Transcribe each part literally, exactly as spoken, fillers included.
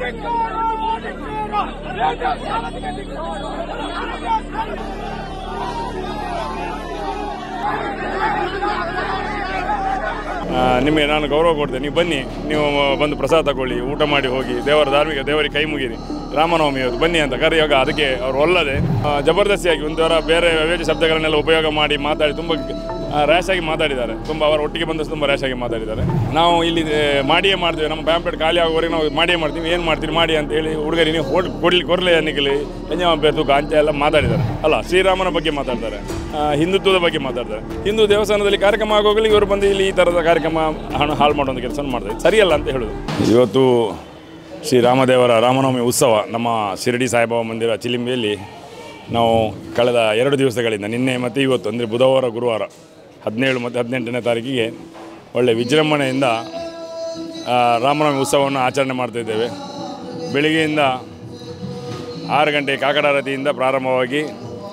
ನಿಮಗೆ ನಾನು ಗೌರವ ಕೊಡ್ತೇನೆ. ನೀವು ಬನ್ನಿ, ನೀವು ಬಂದು ಪ್ರಸಾದ ತಗೊಳ್ಳಿ, ಊಟ ಮಾಡಿ ಹೋಗಿ, ದೇವರ ಧಾರ್ಮಿಕ ದೇವರಿಗೆ ಕೈ ಮುಗಿರಿ. ರಾಮನವಮಿ ಅವತ್ತು ಬನ್ನಿ ಅಂತ ಕರೆಯುವಾಗ ಅದಕ್ಕೆ ಅವರು ಒಲ್ಲದೆ ಜಬರ್ದಸ್ತಿಯಾಗಿ ಒಂದು ವಾರ ಬೇರೆ ವ್ಯವ್ಯಾಜ ಶಬ್ದಗಳನ್ನೆಲ್ಲ ಉಪಯೋಗ ಮಾಡಿ ಮಾತಾಡಿ ತುಂಬ ರ್ಯಾಶಾಗಿ ಮಾತಾಡಿದ್ದಾರೆ. ತುಂಬ ಅವರ ಒಟ್ಟಿಗೆ ಬಂದಷ್ಟು ತುಂಬ ರ್ಯಾಶಾಗಿ ಮಾತಾಡಿದ್ದಾರೆ. ನಾವು ಇಲ್ಲಿ ಮಾಡಿಯೇ ಮಾಡ್ತೀವಿ, ನಮ್ಮ ಪ್ಯಾಂಪ್ಲೆಟ್ ಖಾಲಿ ಆಗುವವರೆಗೆ ನಾವು ಮಾಡಿಯೇ ಮಾಡ್ತೀವಿ, ಏನು ಮಾಡ್ತೀರಿ ಮಾಡಿ ಅಂತ ಹೇಳಿ ಹುಡುಗರಿ ನೀವು ಹೋಡ್ ಕೊಡ್ಲಿ ಕೊರಲೆ ನಿಗಲಿ ಎಂಜ ತೂಕ ಅಂಚೆ ಎಲ್ಲ ಮಾತಾಡಿದ್ದಾರೆ. ಅಲ್ಲ, ಶ್ರೀರಾಮನ ಬಗ್ಗೆ ಮಾತಾಡ್ತಾರೆ, ಹಿಂದುತ್ವದ ಬಗ್ಗೆ ಮಾತಾಡ್ತಾರೆ. ಹಿಂದೂ ದೇವಸ್ಥಾನದಲ್ಲಿ ಕಾರ್ಯಕ್ರಮ ಆಗೋಗಲಿ ಇವರು ಬಂದು ಇಲ್ಲಿ ಈ ಥರದ ಕಾರ್ಯಕ್ರಮ ಹಣ ಹಾಳು ಮಾಡುವಂಥ ಕೆಲಸ ಮಾಡ್ತಾರೆ. ಸರಿಯಲ್ಲ ಅಂತ ಹೇಳೋದು. ಇವತ್ತು ಶ್ರೀರಾಮದೇವರ ರಾಮನವಮಿ ಉತ್ಸವ ನಮ್ಮ ಶಿರಡಿ ಸಾಯಿಬಾಬಾ ಮಂದಿರ ಚಿಲಿಂಬಿಯಲ್ಲಿ ನಾವು ಕಳೆದ ಎರಡು ದಿವಸಗಳಿಂದ ನಿನ್ನೆ ಮತ್ತು ಇವತ್ತು ಅಂದರೆ ಬುಧವಾರ ಗುರುವಾರ ಹದಿನೇಳು ಮತ್ತು ಹದಿನೆಂಟನೇ ತಾರೀಕಿಗೆ ಒಳ್ಳೆಯ ವಿಜೃಂಭಣೆಯಿಂದ ರಾಮನವಮಿ ಉತ್ಸವವನ್ನು ಆಚರಣೆ ಮಾಡ್ತಾಯಿದ್ದೇವೆ. ಬೆಳಿಗ್ಗೆಯಿಂದ ಆರು ಗಂಟೆ ಕಾಕಡಾರತಿಯಿಂದ ಪ್ರಾರಂಭವಾಗಿ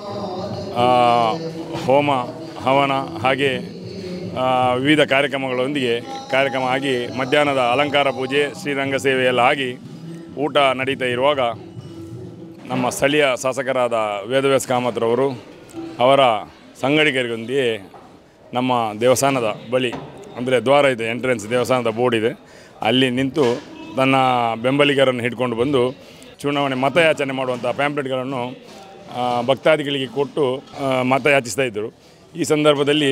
ಹೋಮ ಹವನ ಹಾಗೆ ವಿವಿಧ ಕಾರ್ಯಕ್ರಮಗಳೊಂದಿಗೆ ಕಾರ್ಯಕ್ರಮ ಆಗಿ ಮಧ್ಯಾಹ್ನದ ಅಲಂಕಾರ ಪೂಜೆ ಶ್ರೀರಂಗ ಸೇವೆಯೆಲ್ಲ ಆಗಿ ಊಟ ನಡೀತಾ ಇರುವಾಗ ನಮ್ಮ ಸ್ಥಳೀಯ ಶಾಸಕರಾದ ವೇದವ್ಯಾಸ ಕಾಮತ್ರವರು ಅವರ ಸಂಗಡಿಗರಿಗೊಂದಿಗೆ ನಮ್ಮ ದೇವಸ್ಥಾನದ ಬಳಿ ಅಂದರೆ ದ್ವಾರ ಇದೆ, ಎಂಟ್ರೆನ್ಸ್ ದೇವಸ್ಥಾನದ ಬೋರ್ಡ್ ಇದೆ, ಅಲ್ಲಿ ನಿಂತು ತನ್ನ ಬೆಂಬಲಿಗರನ್ನು ಹಿಡ್ಕೊಂಡು ಬಂದು ಚುನಾವಣೆ ಮತಯಾಚನೆ ಮಾಡುವಂಥ ಪ್ಯಾಂಪ್ಲೆಟ್ಗಳನ್ನು ಭಕ್ತಾದಿಗಳಿಗೆ ಕೊಟ್ಟು ಮತಯಾಚಿಸ್ತಾ ಇದ್ದರು. ಈ ಸಂದರ್ಭದಲ್ಲಿ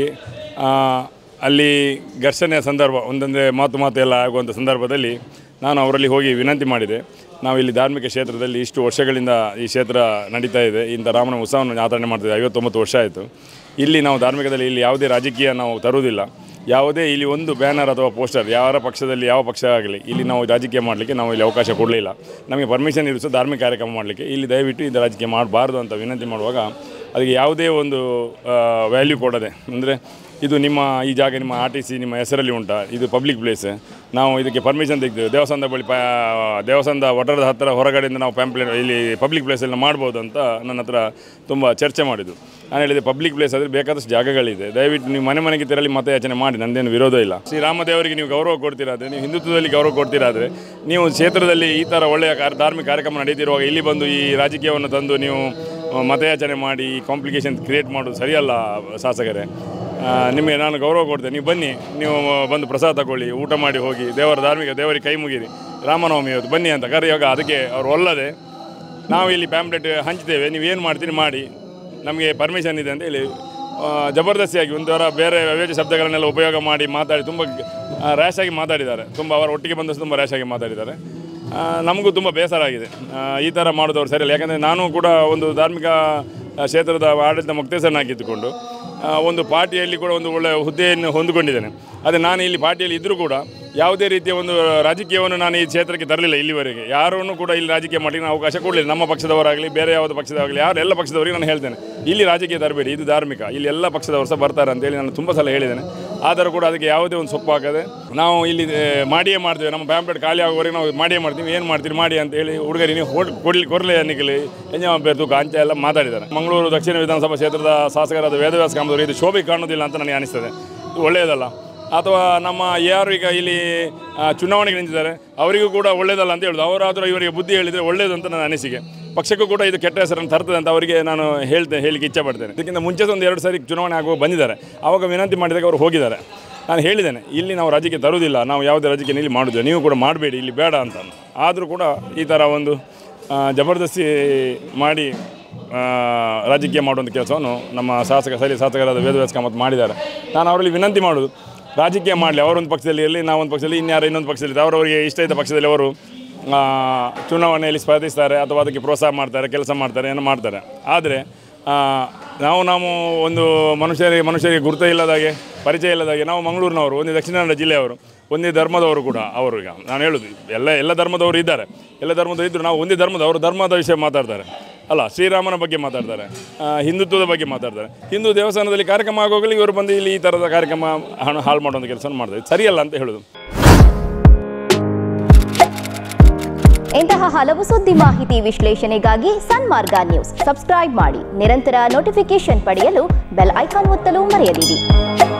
ಅಲ್ಲಿ ಘರ್ಷಣೆಯ ಸಂದರ್ಭ ಒಂದೊಂದೇ ಮಾತು ಮಾತು ಎಲ್ಲ ಆಗುವಂಥ ಸಂದರ್ಭದಲ್ಲಿ ನಾನು ಅವರಲ್ಲಿ ಹೋಗಿ ವಿನಂತಿ ಮಾಡಿದೆ. ನಾವು ಇಲ್ಲಿ ಧಾರ್ಮಿಕ ಕ್ಷೇತ್ರದಲ್ಲಿ ಇಷ್ಟು ವರ್ಷಗಳಿಂದ ಈ ಕ್ಷೇತ್ರ ನಡೀತಾ ಇದೆ, ಇಂಥ ರಾಮನ ಉತ್ಸವವನ್ನು ಆಚರಣೆ ಮಾಡ್ತಿದ್ದೆ, ಐವತ್ತೊಂಬತ್ತು ವರ್ಷ ಆಯಿತು. ಇಲ್ಲಿ ನಾವು ಧಾರ್ಮಿಕದಲ್ಲಿ ಇಲ್ಲಿ ಯಾವುದೇ ರಾಜಕೀಯ ನಾವು ತರುವುದಿಲ್ಲ, ಯಾವುದೇ ಇಲ್ಲಿ ಒಂದು ಬ್ಯಾನರ್ ಅಥವಾ ಪೋಸ್ಟರ್ ಯಾರ ಪಕ್ಷದಲ್ಲಿ ಯಾವ ಪಕ್ಷ ಆಗಲಿ ಇಲ್ಲಿ ನಾವು ರಾಜಕೀಯ ಮಾಡಲಿಕ್ಕೆ ನಾವು ಇಲ್ಲಿ ಅವಕಾಶ ಕೊಡಲಿಲ್ಲ. ನಮಗೆ ಪರ್ಮಿಷನ್ ಇರಿಸೋ ಧಾರ್ಮಿಕ ಕಾರ್ಯಕ್ರಮ ಮಾಡಲಿಕ್ಕೆ ಇಲ್ಲಿ ದಯವಿಟ್ಟು ಇದು ರಾಜಕೀಯ ಮಾಡಬಾರ್ದು ಅಂತ ವಿನಂತಿ ಮಾಡುವಾಗ ಅದಕ್ಕೆ ಯಾವುದೇ ಒಂದು ವ್ಯಾಲ್ಯೂ ಕೊಡದೆ, ಅಂದರೆ ಇದು ನಿಮ್ಮ ಈ ಜಾಗ ನಿಮ್ಮ ಆರ್ ಟಿ ಸಿ ನಿಮ್ಮ ಹೆಸರಲ್ಲಿ ಉಂಟಾ, ಇದು ಪಬ್ಲಿಕ್ ಪ್ಲೇಸ್, ನಾವು ಇದಕ್ಕೆ ಪರ್ಮಿಷನ್ ತೆಗೆದು ದೇವಸ್ಥಾನದ ಬಳಿ ಪ ದೇವಸ್ಥಾನದ ಒಟ್ಟರದ ಹತ್ತಿರ ಹೊರಗಡೆಯಿಂದ ನಾವು ಪ್ಯಾಂಪ್ಲೆಟ್ ಇಲ್ಲಿ ಪಬ್ಲಿಕ್ ಪ್ಲೇಸಲ್ಲಿ ಮಾಡ್ಬೋದು ಅಂತ ನನ್ನ ಹತ್ರ ತುಂಬ ಚರ್ಚೆ ಮಾಡಿದ್ದು. ನಾನು ಹೇಳಿದೆ ಪಬ್ಲಿಕ್ ಪ್ಲೇಸ್ ಆದರೆ ಬೇಕಾದಷ್ಟು ಜಾಗಗಳಿದೆ, ದಯವಿಟ್ಟು ನೀವು ಮನೆ ಮನೆಗೆ ತೆರಳಿ ಮತಯಾಚನೆ ಮಾಡಿ, ನಂದೇನು ವಿರೋಧ ಇಲ್ಲ. ಶ್ರೀರಾಮದೇವರಿಗೆ ನೀವು ಗೌರವ ಕೊಡ್ತೀರಾದರೆ, ನೀವು ಹಿಂದುತ್ವದಲ್ಲಿ ಗೌರವ ಕೊಡ್ತೀರಾದರೆ, ನೀವು ಕ್ಷೇತ್ರದಲ್ಲಿ ಈ ಥರ ಒಳ್ಳೆಯ ಕಾರ್ ಧಾರ್ಮಿಕ ಕಾರ್ಯಕ್ರಮ ನಡೀತಿರುವಾಗ ಇಲ್ಲಿ ಬಂದು ಈ ರಾಜಕೀಯವನ್ನು ತಂದು ನೀವು ಮತಯಾಚನೆ ಮಾಡಿ ಈ ಕಾಂಪ್ಲಿಕೇಶನ್ ಕ್ರಿಯೇಟ್ ಮಾಡೋದು ಸರಿಯಲ್ಲ ಶಾಸಕರೇ. ನಿಮಗೆ ನಾನು ಗೌರವ ಕೊಡ್ತೇನೆ. ನೀವು ಬನ್ನಿ, ನೀವು ಬಂದು ಪ್ರಸಾದ ತಗೊಳ್ಳಿ, ಊಟ ಮಾಡಿ ಹೋಗಿ, ದೇವರ ಧಾರ್ಮಿಕ ದೇವರಿಗೆ ಕೈ ಮುಗಿರಿ. ರಾಮನವಮಿ ಇವತ್ತು ಬನ್ನಿ ಅಂತ ಕರೆಯುವಾಗ ಅದಕ್ಕೆ ಅವರು ಒಲ್ಲದೆ ನಾವು ಇಲ್ಲಿ ಪ್ಯಾಂಪ್ಲೆಟ್ ಹಂಚ್ತೇವೆ, ನೀವು ಏನು ಮಾಡ್ತೀರಿ ಮಾಡಿ, ನಮಗೆ ಪರ್ಮಿಷನ್ ಇದೆ ಅಂತ ಹೇಳಿ ಜಬರ್ದಸ್ತಿಯಾಗಿ ಒಂದು ವಾರ ಬೇರೆ ವ್ಯವ್ಯಾಜ ಶಬ್ದಗಳನ್ನೆಲ್ಲ ಉಪಯೋಗ ಮಾಡಿ ಮಾತಾಡಿ ತುಂಬ ರ್ಯಾಶಾಗಿ ಮಾತಾಡಿದ್ದಾರೆ. ತುಂಬ ಅವರ ಒಟ್ಟಿಗೆ ಬಂದಷ್ಟು ತುಂಬ ರ್ಯಾಶಾಗಿ ಮಾತಾಡಿದ್ದಾರೆ. ನಮಗೂ ತುಂಬ ಬೇಸರ ಆಗಿದೆ. ಈ ಥರ ಮಾಡೋದವ್ರು ಸರಿಯಲ್ಲ. ಯಾಕಂದರೆ ನಾನು ಕೂಡ ಒಂದು ಧಾರ್ಮಿಕ ಕ್ಷೇತ್ರದ ಆಡಳಿತ ಮುಕ್ತೇಸರನಾಗಿದ್ದುಕೊಂಡು ಒಂದು ಪಾರ್ಟಿಯಲ್ಲಿ ಕೂಡ ಒಂದು ಒಳ್ಳೆಯ ಹುದ್ದೆಯನ್ನು ಹೊಂದಿಕೊಂಡಿದ್ದೇನೆ. ಅದೇ ನಾನು ಇಲ್ಲಿ ಪಾರ್ಟಿಯಲ್ಲಿ ಇದ್ದರೂ ಕೂಡ ಯಾವುದೇ ರೀತಿಯ ಒಂದು ರಾಜಕೀಯವನ್ನು ನಾನು ಈ ಕ್ಷೇತ್ರಕ್ಕೆ ತರಲಿಲ್ಲ ಇಲ್ಲಿವರೆಗೆ. ಯಾರನ್ನು ಕೂಡ ಇಲ್ಲಿ ರಾಜಕೀಯ ಮಾಡಲಿಕ್ಕೆ ನಾನು ಅವಕಾಶ ಕೊಡಲಿಲ್ಲ. ನಮ್ಮ ಪಕ್ಷದವರಾಗಲಿ ಬೇರೆ ಯಾವುದೇ ಪಕ್ಷದವರಾಗಲಿ ಯಾರು ಎಲ್ಲ ಪಕ್ಷದವರಿಗೆ ನಾನು ಹೇಳ್ತೇನೆ, ಇಲ್ಲಿ ರಾಜಕೀಯ ತರಬೇಡಿ, ಇದು ಧಾರ್ಮಿಕ, ಇಲ್ಲಿ ಎಲ್ಲ ಪಕ್ಷದವರು ಸಹ ಬರ್ತಾರೆ ಅಂತೇಳಿ ನಾನು ತುಂಬ ಸಲ ಹೇಳಿದ್ದೇನೆ. ಆದರೂ ಕೂಡ ಅದಕ್ಕೆ ಯಾವುದೇ ಒಂದು ಸೊಪ್ಪು ಹಾಕದೆ ನಾವು ಇಲ್ಲಿ ಮಾಡಿಯೇ ಮಾಡ್ತೇವೆ, ನಮ್ಮ ಪ್ಯಾಂಪ್ಲೆಟ್ ಖಾಲಿ ಆಗುವವರೆಗೆ ನಾವು ಮಾಡಿಯೇ ಮಾಡ್ತೀವಿ, ಏನು ಮಾಡ್ತೀರಿ ಮಾಡಿ ಅಂತ ಹೇಳಿ ಹುಡುಗರಿ ನೀವು ಹೋಡ್ ಕೊಡ್ಲಿ ಕೊರಲೆ ನಿಗಲಿ ಎಂಜ ತೂಕ ಅಂಚೆ ಎಲ್ಲ ಮಾತಾಡಿದ್ದಾರೆ. ಮಂಗಳೂರು ದಕ್ಷಿಣ ವಿಧಾನಸಭಾ ಕ್ಷೇತ್ರದ ಶಾಸಕರಾದ ವೇದವ್ಯಾಸ ಕಾಮದವರು ಇದು ಶೋಭೆ ಕಾಣೋದಿಲ್ಲ ಅಂತ ನನಗೆ ಅನಿಸ್ತದೆ. ಇದು ಒಳ್ಳೆಯದಲ್ಲ. ಅಥವಾ ನಮ್ಮ ಯಾರು ಈಗ ಇಲ್ಲಿ ಚುನಾವಣೆಗೆ ನಿಂತಿದ್ದಾರೆ ಅವರಿಗೂ ಕೂಡ ಒಳ್ಳೆಯದಲ್ಲ ಅಂತ ಹೇಳೋದು. ಅವರಾದರೂ ಇವರಿಗೆ ಬುದ್ಧಿ ಹೇಳಿದರೆ ಒಳ್ಳೆಯದು ಅಂತ ನನ್ನ ಅನಿಸಿಕೆ. ಪಕ್ಷಕ್ಕೂ ಕೂಡ ಇದು ಕೆಟ್ಟ ಹೆಸರನ್ನು ತರ್ತದೆ ಅಂತ ಅವರಿಗೆ ನಾನು ಹೇಳ್ತೇನೆ, ಹೇಳಲಿಕ್ಕೆ ಇಚ್ಛೆ ಪಡ್ತೇನೆ. ಇದಕ್ಕಿಂತ ಮುಂಚೆ ಒಂದು ಎರಡು ಸಾರಿ ಚುನಾವಣೆ ಆಗುವ ಬಂದಿದ್ದಾರೆ, ಆವಾಗ ವಿನಂತಿ ಮಾಡಿದಾಗ ಅವರು ಹೋಗಿದ್ದಾರೆ. ನಾನು ಹೇಳಿದ್ದೇನೆ, ಇಲ್ಲಿ ನಾವು ರಾಜಕೀಯ ತರುವುದಿಲ್ಲ, ನಾವು ಯಾವುದೇ ರಾಜಕೀಯ ಇಲ್ಲಿ ಮಾಡೋದು, ನೀವು ಕೂಡ ಮಾಡಬೇಡಿ, ಇಲ್ಲಿ ಬೇಡ ಅಂತ. ಆದರೂ ಕೂಡ ಈ ಥರ ಒಂದು ಜಬರ್ದಸ್ತಿ ಮಾಡಿ ರಾಜಕೀಯ ಮಾಡುವಂಥ ಕೆಲಸವನ್ನು ನಮ್ಮ ಶಾಸಕ ಸರಿ ಶಾಸಕರಾದ ವೇದವ್ಯಾಸ ಕಾಮತ್ ಮಾಡಿದ್ದಾರೆ. ನಾನು ಅವರಲ್ಲಿ ವಿನಂತಿ ಮಾಡೋದು, ರಾಜಕೀಯ ಮಾಡಲಿ, ಅವರೊಂದು ಪಕ್ಷದಲ್ಲಿ ಇರಲಿ, ನಾವೊಂದು ಪಕ್ಷದಲ್ಲಿ, ಇನ್ಯಾರು ಇನ್ನೊಂದು ಪಕ್ಷದಲ್ಲಿ, ಅವರವರಿಗೆ ಇಷ್ಟ ಇದ್ದ ಪಕ್ಷದಲ್ಲಿ ಅವರು ಚುನಾವಣೆಯಲ್ಲಿ ಸ್ಪರ್ಧಿಸ್ತಾರೆ ಅಥವಾ ಅದಕ್ಕೆ ಪ್ರೋತ್ಸಾಹ ಮಾಡ್ತಾರೆ, ಕೆಲಸ ಮಾಡ್ತಾರೆ, ಏನೋ ಮಾಡ್ತಾರೆ. ಆದರೆ ನಾವು ನಾವು ಒಂದು ಮನುಷ್ಯರಿಗೆ ಮನುಷ್ಯರಿಗೆ ಗುರುತ ಇಲ್ಲದಾಗೆ, ಪರಿಚಯ ಇಲ್ಲದಾಗೆ, ನಾವು ಮಂಗಳೂರಿನವರು, ಒಂದೇ ದಕ್ಷಿಣ ಕನ್ನಡ ಜಿಲ್ಲೆಯವರು, ಒಂದೇ ಧರ್ಮದವರು ಕೂಡ ಅವರು. ಈಗ ನಾನು ಹೇಳೋದು ಎಲ್ಲ ಎಲ್ಲ ಧರ್ಮದವರು ಇದ್ದಾರೆ, ಎಲ್ಲ ಧರ್ಮದವರು ಇದ್ದರು, ನಾವು ಒಂದೇ ಧರ್ಮದ ಅವರು ಧರ್ಮದ ವಿಷಯ ಮಾತಾಡ್ತಾರೆ, ಅಲ್ಲ ಶ್ರೀರಾಮನ ಬಗ್ಗೆ ಮಾತಾಡ್ತಾರೆ, ಹಿಂದುತ್ವದ ಬಗ್ಗೆ ಮಾತಾಡ್ತಾರೆ. ಹಿಂದೂ ದೇವಸ್ಥಾನದಲ್ಲಿ ಕಾರ್ಯಕ್ರಮ ಆಗೋಗಲಿ ಇವರು ಬಂದು ಇಲ್ಲಿ ಈ ಥರದ ಕಾರ್ಯಕ್ರಮ ಹಣ ಹಾಳು ಮಾಡುವಂಥ ಕೆಲಸ ಮಾಡ್ತಾರೆ. ಸರಿಯಲ್ಲ ಅಂತ ಹೇಳೋದು. ಇಂತಹ ಹಲವು ಸುದ್ದಿ ಮಾಹಿತಿ ವಿಶ್ಲೇಷಣೆಗಾಗಿ ಸನ್ಮಾರ್ಗ ನ್ಯೂಸ್ ಸಬ್ಸ್ಕ್ರೈಬ್ ಮಾಡಿ. ನಿರಂತರ ನೋಟಿಫಿಕೇಶನ್ ಪಡೆಯಲು ಬೆಲ್ ಐಕಾನ್ ಒತ್ತಲು ಮರೆಯದಿರಿ.